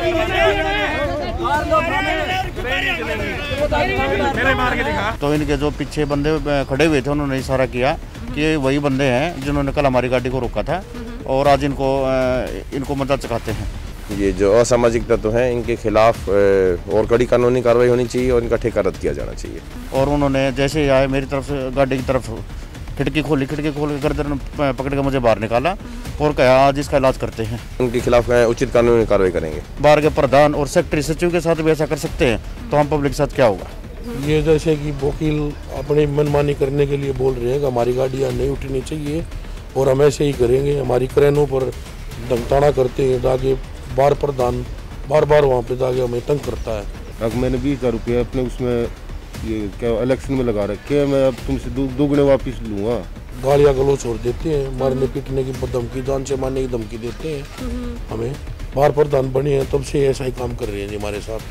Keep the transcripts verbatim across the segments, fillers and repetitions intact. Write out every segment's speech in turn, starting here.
तो इनके जो पीछे बंदे खड़े हुए थे उन्होंने इशारा किया कि वही बंदे हैं जिन्होंने कल हमारी गाड़ी को रोका था और आज इनको इनको मजा चखाते हैं। ये जो असामाजिक तत्व हैं इनके खिलाफ और कड़ी कानूनी कार्रवाई होनी चाहिए और इनका ठेका रद्द किया जाना चाहिए। और उन्होंने जैसे ही आए मेरी तरफ से गाड़ी की तरफ खिड़की खोली, खिड़की खोल के गर्दन पकड़ के मुझे बाहर निकाला और कहा आज इसका इलाज करते हैं। उनके खिलाफ उचित कानूनी कार्रवाई करेंगे। बार के प्रधान और सेक्रेटरी सचिव के साथ भी ऐसा कर सकते हैं तो हम पब्लिक के साथ क्या होगा। ये जैसे कि वकील अपनी मनमानी करने के लिए बोल रहे हैं कि हमारी गाड़ियाँ नहीं उठनी चाहिए और हम ऐसे ही करेंगे। हमारी क्रेनों पर धमताना करते हैं ताकि बार प्रधान बार बार वहाँ पे जाके हमें तंग करता है। अब मैंने बीस हज़ार रुपये अपने उसमें ये क्या इलेक्शन में लगा रखे हैं, मैं अब तुमसे दोगुने वापस लूँगा। गालियाँ गलौज छोड़ देते हैं, मारने पीटने की धमकी, जान से मारने की धमकी देते हैं। हमें बार प्रधान बने हैं तब से ऐसा ही काम कर रहे हैं जी हमारे साथ।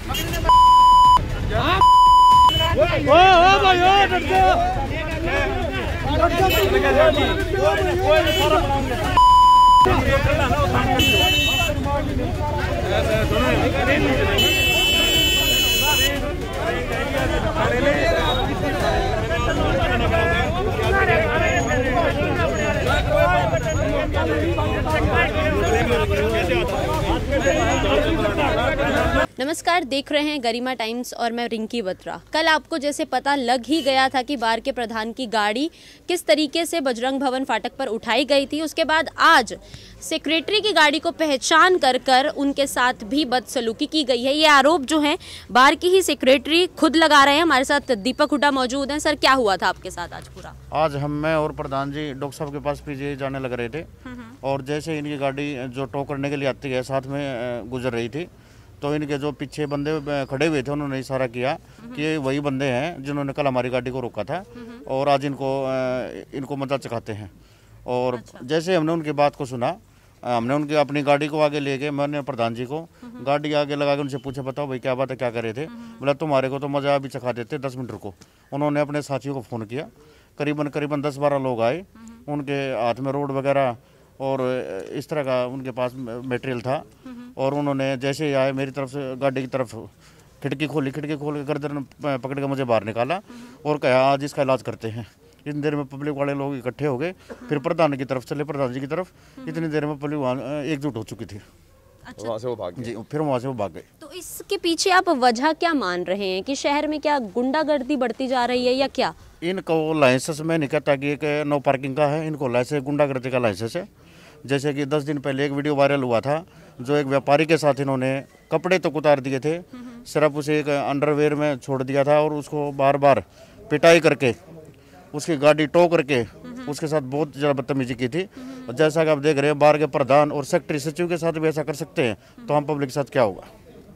नमस्कार, देख रहे हैं गरिमा टाइम्स और मैं रिंकी बत्रा। कल आपको जैसे पता लग ही गया था कि बार के प्रधान की गाड़ी किस तरीके से बजरंग भवन फाटक पर उठाई गई थी। उसके बाद आज सेक्रेटरी की गाड़ी को पहचान कर कर उनके साथ भी बदसलूकी की गई है। ये आरोप जो है बार की ही सेक्रेटरी खुद लगा रहे हैं। हमारे साथ दीपक हुड्डा मौजूद हैं। सर, क्या हुआ था आपके साथ आज पूरा? आज हम मैं और प्रधान जी डॉक्टर साहब के पास पीजीआई जाने लग रहे थे और जैसे इनकी गाड़ी जो टो करने के लिए आती है साथ में गुजर रही थी तो इनके जो पीछे बंदे खड़े हुए थे उन्होंने इशारा किया कि वही बंदे हैं जिन्होंने कल हमारी गाड़ी को रोका था और आज इनको इनको मजा चखाते हैं। और अच्छा। जैसे हमने उनकी बात को सुना, हमने उनकी अपनी गाड़ी को आगे ले गए। मैंने प्रधान जी को गाड़ी आगे लगा के उनसे पूछा, बताओ भाई क्या बात है, क्या कर रहे थे? बोला तुम्हारे को तो मजा अभी चखा देते, दस मिनट रुको। उन्होंने अपने साथियों को फ़ोन किया, करीबन करीबन दस बारह लोग आए, उनके हाथ में रोड वगैरह और इस तरह का उनके पास मटेरियल था और उन्होंने जैसे ही आए मेरी तरफ से गाड़ी की तरफ खिड़की खोली, खिड़की खोल के गर्दन पकड़ के मुझे बाहर निकाला और कहा आज इसका इलाज करते हैं। इतनी देर में पब्लिक वाले लोग इकट्ठे हो गए, फिर प्रधान की तरफ चले, प्रधान जी की तरफ। इतनी देर में पब्लिक वहाँ एकजुट हो चुकी थी। अच्छा। वहाँ से वो भाग गए। जी, फिर वहाँ से वो भाग गए। तो इसके पीछे आप वजह क्या मान रहे हैं कि शहर में क्या गुंडागर्दी बढ़ती जा रही है या क्या? इनको लाइसेंस में नहीं कहता कि एक नो पार्किंग का है, इनको लाइसेंस गुंडागर्दी का लाइसेंस है। जैसे कि दस दिन पहले एक वीडियो वायरल हुआ था जो एक व्यापारी के साथ इन्होंने कपड़े तो उतार दिए थे, सिर्फ उसे एक अंडरवेयर में छोड़ दिया था और उसको बार बार पिटाई करके उसकी गाड़ी टो करके उसके साथ बहुत ज़्यादा बदतमीजी की थी। और जैसा कि आप देख रहे हैं बार के प्रधान और सेक्रेटरी सचिव के साथ भी ऐसा कर सकते हैं तो हम पब्लिक के साथ क्या होगा।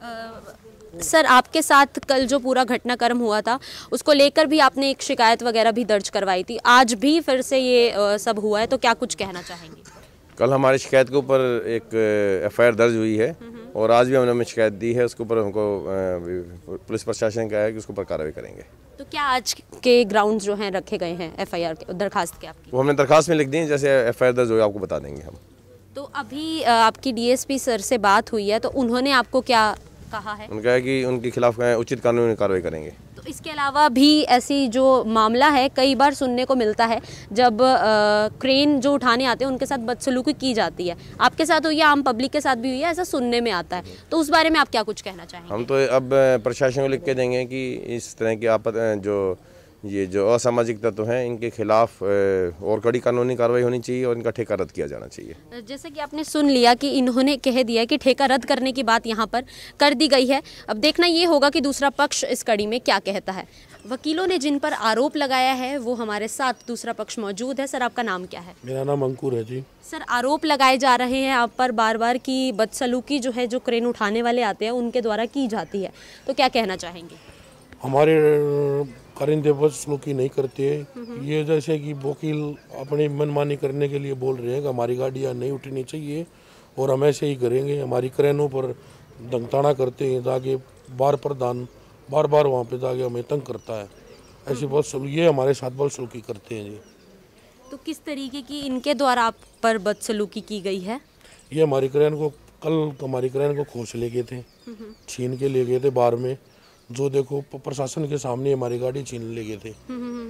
सर, आपके साथ कल जो पूरा घटनाक्रम हुआ था उसको लेकर भी आपने एक शिकायत वगैरह भी दर्ज करवाई थी, आज भी फिर से ये आ, सब हुआ है, तो क्या कुछ कहना चाहेंगे? कल हमारी शिकायत के ऊपर एक एफ आई आर दर्ज हुई है और आज भी हमने हमें शिकायत दी है। उसके ऊपर हमको पुलिस प्रशासन का है कि उसके ऊपर कार्रवाई करेंगे। तो क्या आज के ग्राउंड्स जो हैं रखे गए हैं एफ आई आर के दरखास्त के आपकी? वो हमने दरखास्त में लिख दी है, जैसे एफ आई आर दर्ज हो आपको बता देंगे हम। तो अभी आपकी डी एस पी सर से बात हुई है तो उन्होंने आपको क्या कहा है? उनका है कि उनके खिलाफ उचित कानूनी कार्रवाई करेंगे। तो इसके अलावा भी ऐसी जो मामला है कई बार सुनने को मिलता है जब आ, क्रेन जो उठाने आते हैं उनके साथ बदसलूकी की जाती है। आपके साथ हुई है, आम पब्लिक के साथ भी हुई है, ऐसा सुनने में आता है, तो उस बारे में आप क्या कुछ कहना चाहेंगे? हम तो अब प्रशासन को लिख के देंगे कि इस तरह की आपत जो ये जो असामाजिक तत्व हैं इनके खिलाफ और कड़ी कानूनी कार्रवाई होनी चाहिए और इनका ठेका रद्द किया जाना चाहिए। जैसे कि आपने सुन लिया कि इन्होंने कह दिया कि ठेका रद्द करने की बात यहाँ पर कर दी गई है। अब देखना ये होगा कि दूसरा पक्ष इस कड़ी में क्या कहता है। वकीलों ने जिन पर आरोप लगाया है वो हमारे साथ दूसरा पक्ष मौजूद है। सर, आपका नाम क्या है? मेरा नाम अंकुर है जी। सर, आरोप लगाए जा रहे हैं आप पर बार बार कि बदसलूकी जो है जो क्रेन उठाने वाले आते हैं उनके द्वारा की जाती है, तो क्या कहना चाहेंगे? हमारे कारिंदे बदसलूकी नहीं करते हैं। ये जैसे कि वकील अपनी मनमानी करने के लिए बोल रहे हैं कि हमारी गाड़ियाँ नहीं उठनी चाहिए और हम ऐसे ही करेंगे। हमारी क्रेनों पर धमताना करते हैं ताकि बार प्रधान बार बार वहाँ पे जाके हमें तंग करता है। ऐसी बदसलूकी ये हमारे साथ बदसलूकी करते हैं जी। तो किस तरीके की इनके द्वारा आप पर बदसलूकी की गई है? ये हमारी क्रेन को कल हमारी क्रेन को खोस ले गए थे, छीन के ले गए थे बार में। जो देखो प- प्रशासन के सामने हमारी गाड़ी छीन ले गए थे।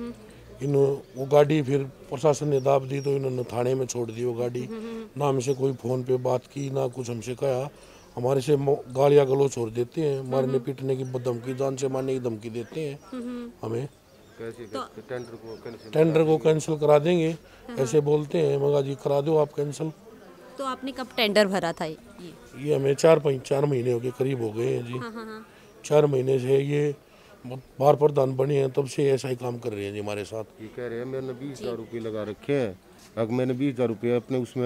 इन वो गाड़ी फिर प्रशासन ने दाब दी तो इन्होंने थाने में छोड़ दी वो गाड़ी। ना हमसे कोई फोन पे बात की, ना कुछ हमसे कहा। हमारे से मो- गालियाँ गलौज छोड़ देते हैं, मारने पीटने की धमकी, जान से मारने की धमकी देते हैं हमें। कैसे कैसे टेंडर को कैंसिल टेंडर को कैंसिल करा देंगे ऐसे बोलते हैं। मगर जी करा दो आप कैंसिल। तो आपने कब टेंडर भरा था ये? ये हमें चार पाँच चार महीने हो गए करीब हो गए हैं जी। हाँ हाँ हाँ। चार महीने से ये बार प्रधान बने हैं तब से ऐसा ही काम कर रहे हैं जी हमारे साथ। ये कह रहे हैं मैंने बीस हजार रुपये लगा रखे हैं, अब मैंने बीस हजार रुपये अपने उसमें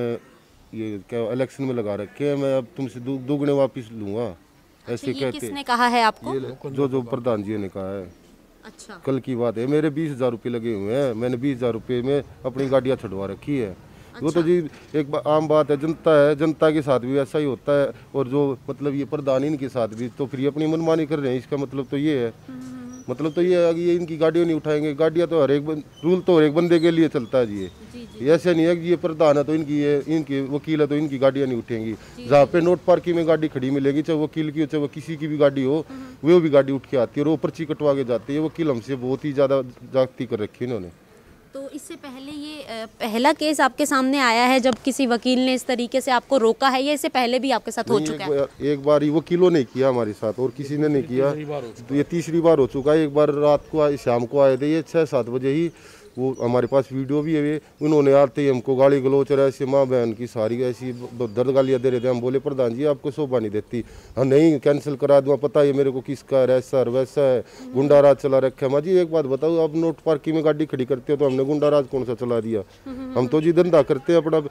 ये क्या इलेक्शन में लगा रखे हैं, मैं अब तुमसे दु, दुगने वापस लूँगा ऐसे ये कहते। किसने कहा है आपको? ये जो जो प्रधान जी ने कहा है, अच्छा। कल की बात है। मेरे बीस हजार रुपये लगे हुए हैं, मैंने बीस हजार रुपये में अपनी गाड़ियाँ छुड़वा रखी है। वो तो जी एक बा, आम बात है, जनता है, जनता के साथ भी ऐसा ही होता है। और जो मतलब ये प्रधान इनके साथ भी तो फिर ये अपनी मनमानी कर रहे हैं। इसका मतलब तो ये है, मतलब तो ये है कि ये इनकी गाड़ियाँ नहीं उठाएंगे। गाड़ियाँ तो हर एक बन, रूल तो हर एक बंदे के लिए चलता है जी। ये ये ऐसे नहीं है कि ये प्रधान है तो इनकी ये इनकी वकील है तो इनकी गाड़ियाँ नहीं उठेंगी। जहाँ पे नोट पार्किंग में गाड़ी खड़ी मिलेगी, चाहे वकील की हो चाहे वो किसी की भी गाड़ी हो, वो भी गाड़ी उठ के आती है और वो पर्ची कटवा के जाती है। वकील हमसे बहुत ही ज़्यादा जागती कर रखी है इन्होंने। तो इससे पहले ये अ, पहला केस आपके सामने आया है जब किसी वकील ने इस तरीके से आपको रोका है, या इससे पहले भी आपके साथ हो नहीं, चुका एक है? बार, एक बार ही वकीलों ने किया हमारे साथ और किसी ने नहीं किया। तो ये तीसरी बार हो चुका है। एक बार रात को आए, शाम को आए थे ये छः सात बजे ही। वो हमारे पास वीडियो भी है। उन्होंने आते ही हमको गाली गलोच और ऐसे माँ बहन की सारी ऐसी दर्द गालियाँ दे रहे थे। हम बोले प्रधान जी आपको शोभा नहीं देती, हम नहीं कैंसिल करा दूँ, पता है मेरे को किसका है, ऐसा है वैसा है, गुंडा राज चला रखा है। माँ जी एक बात बताओ, आप नोट पार्किंग में गाड़ी खड़ी करते हो तो हमने गुंडा राज कौन सा चला दिया? हम तो जी धंधा करते हैं अपना,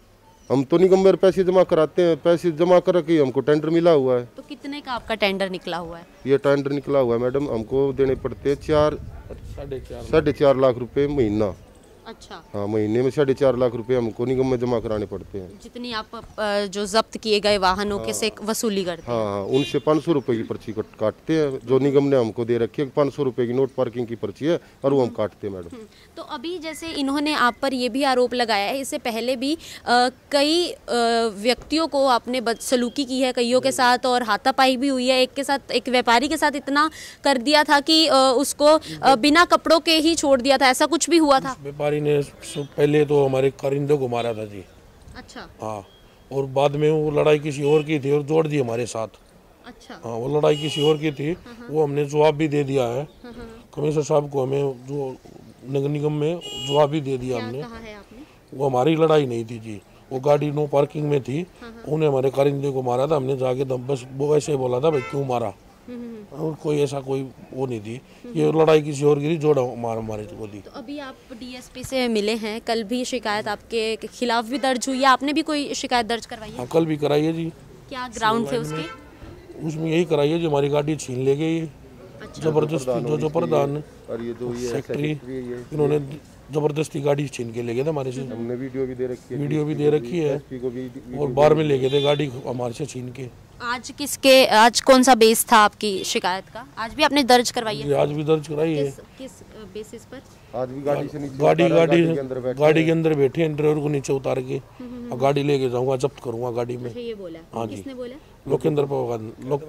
हम तो निगम पैसे जमा कराते हैं, पैसे जमा कर के हमको टेंडर मिला हुआ है। तो कितने का आपका टेंडर निकला हुआ है? ये टेंडर निकला हुआ है मैडम, हमको देने पड़ते हैं चार साढ़े चार साढ़े चार लाख रुपए महीना। अच्छा। हाँ, महीने में साढ़े चार लाख रुपए हमको निगम में जमा कराने पड़ते हैं। जितनी आप अ, जो जब्त किए गए वाहनों के से वसूली करते हैं। हाँ हाँ, उनसे पाँच सौ रुपये की पर्ची कट काटते हैं जो निगम ने हमको दे रखी है। पाँच सौ रुपये की नोट पार्किंग की पर्ची है और वो हम काटते हैं मैडम। तो अभी जैसे इन्होंने आप पर ये भी आरोप लगाया है, इससे पहले भी अ, कई अ, व्यक्तियों को आपने बदसलूकी की है कईयों के साथ, और हाथापाई भी हुई है। एक के साथ, एक व्यापारी के साथ इतना कर दिया था कि अ, उसको अ, बिना कपड़ों के ही छोड़ दिया था, ऐसा कुछ भी हुआ था? व्यापारी ने सु- पहले तो हमारे कारिंदे को मारा था जी। अच्छा हाँ, और बाद में वो लड़ाई किसी और की थी और जोड़ दी हमारे साथ। अच्छा। हाँ, वो लड़ाई किसी और की थी, वो हमने जवाब भी दे दिया है। कमिश्नर साहब को हमें जो नगर निगम में जवाब भी दे दिया हमने। कहा है आपने? वो हमारी लड़ाई नहीं थी जी, वो गाड़ी नो पार्किंग में थी, उन्हें हमारे कारिंदे को मारा था। हमने जाके दम बस वो ऐसे बोला था भाई क्यों मारा, और कोई ऐसा कोई वो नहीं थी। ये लड़ाई किसी और की थी, जोड़ा मार हमारे को दी। तो अभी आप डीएसपी से मिले हैं, कल भी शिकायत आपके खिलाफ भी दर्ज हुई है, आपने भी कोई शिकायत दर्ज करवाई है? हाँ, कल भी कराई है जी। क्या ग्राउंड थे उसके? उसमें यही कराई है जो हमारी गाड़ी छीन ले गई। जबरदस्ती जो जो प्रधान और ये जो ये सेक्रेटरी, इन्होंने जबरदस्ती गाड़ी छीन के ले गए थे हमारे से। हमने वीडियो भी दे रखी है, वीडियो भी दे रखी है एसपी को भी। और बाहर में ले गए थे गाड़ी हमारे से छीन के। आज किसके, आज कौन सा बेस था आपकी शिकायत का? आज भी आपने दर्ज करवाई है? ये आज भी दर्ज कराई है। किस किस बेसिस पर? आज भी गाड़ी से नीचे गाड़ी उतारा, गाड़ी के अंदर बैठे गाड़ी के अंदर बैठे हैं, ड्राइवर को नीचे उतार के और गाड़ी लेके जाऊंगा, जब्त करूंगा गाड़ी में। ये बोला? हाँ जी। किसने बोला? लोकेंद्र पवार लोक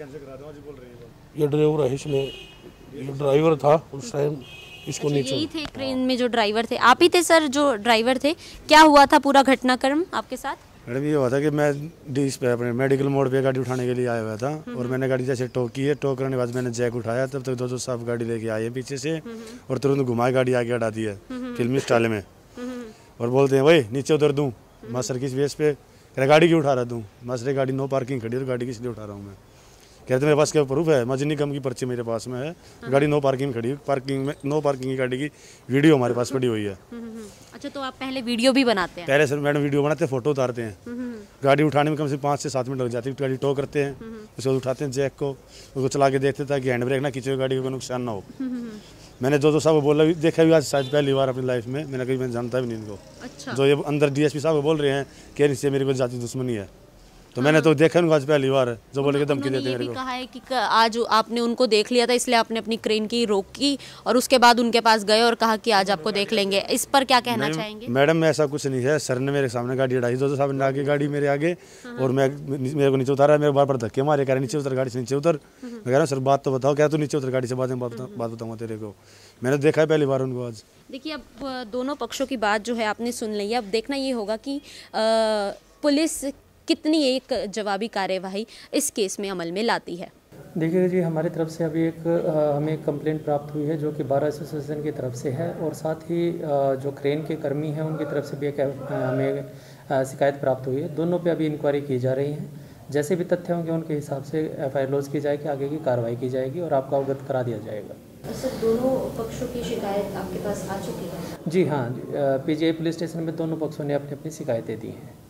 ये ड्राइवर है, इसने ये ड्राइवर था उस टाइम, इसको नीचे। यही थे ट्रेन में जो ड्राइवर थे? आप ही थे सर जो ड्राइवर थे? क्या हुआ था पूरा घटनाक्रम आपके साथ? मैडम ये हुआ था कि मैं डीस पे अपने मेडिकल मोड पे गाड़ी उठाने के लिए आया हुआ था, और मैंने गाड़ी जैसे टोक की है, टोक करने के बाद मैंने जैक उठाया, तब तक दो दो साहब गाड़ी लेके आए हैं पीछे से और तुरंत घुमाए गाड़ी आगे हटा दी है फिल्मी स्टाइल में, और बोलते हैं भाई नीचे उतर दूँ। मास्टर किस बेस पे? कह रहा गाड़ी क्यों उठा रहा दूँ? मास्टर गाड़ी नो पार्किंग खड़ी है, गाड़ी किस लिए उठा रहा हूँ मैं? कह रहे मेरे पास क्या प्रूफ है? मजनी कम की पर्ची मेरे पास में है, गाड़ी नो पार्किंग में खड़ी है, पार्किंग में नो पार्किंग की गाड़ी की वीडियो हमारे पास पड़ी हुई है। अच्छा, तो आप पहले वीडियो भी बनाते हैं? पहले सर मैडम वीडियो बनाते हैं, फोटो उतारते हैं। गाड़ी उठाने में कम से पाँच से सात मिनट लग जाती है। गाड़ी टो करते हैं, उसको उठाते हैं जैक को, उसको चला के देखते ताकि हैंड ब्रेक ना खींचे, गाड़ी को कोई नुकसान ना हो। मैंने जो जो साहब बोला भी देखा भी आज शायद पहली बार अपनी लाइफ में, मैंने कभी मैं जानता भी नहीं इनको। अच्छा। जो ये अंदर डीएसपी साहब बोल रहे हैं कि इनसे मेरी कोई जाति दुश्मनी है, तो मैंने तो देखा उनको आज पहली बार जो बोले कि धमकी उन्होंने देते ये मेरे भी को। कहा है कि क- आज आपने उनको देख लिया था इसलिए आपने अपनी क्रेन की रोकी और उसके बाद उनके पास गए और कहा कि आज आपको देख लेंगे। इस पर क्या कहना चाहेंगे? मैडम ऐसा कुछ नहीं है, सर ने मेरे सामने गाड़ी उड़ाई, जो साहब ने आगे गाड़ी मेरे आगे और मैं मेरे को नीचे उतारा, मेरे बार बार धक्के मारे, कह रहे नीचे उतर, गाड़ी से नीचे उतर। मैं कह रहा हूँ सर बात तो बताओ, क्या तू नीचे उतर गाड़ी से, बाद में बात बात बताऊंगा तेरे को। मैंने देखा है पहली बार उनको आज। देखिए अब अ, दोनों पक्षों की बात जो है आपने सुन ली है। अब देखना ये होगा कि अ, पुलिस कितनी एक जवाबी कार्यवाही इस केस में अमल में लाती है। देखिए जी, हमारी तरफ से अभी एक अ, हमें एक कंप्लेंट प्राप्त हुई है जो कि बार एसोसिएशन की तरफ से है और साथ ही अ, जो क्रेन के कर्मी हैं उनकी तरफ से भी एक अ, हमें अ, शिकायत प्राप्त हुई है। दोनों पे अभी इंक्वायरी की जा रही है। जैसे भी तथ्य होंगे उनके हिसाब से एफ आई आर लॉन्च की जाएगी, आगे की कार्रवाई की जाएगी और आपको अवगत करा दिया जाएगा। सर दोनों पक्षों की शिकायत आपके पास आ चुकी है? जी हाँ, P G I police station में दोनों पक्षों ने अपनी अपनी शिकायतें दी हैं।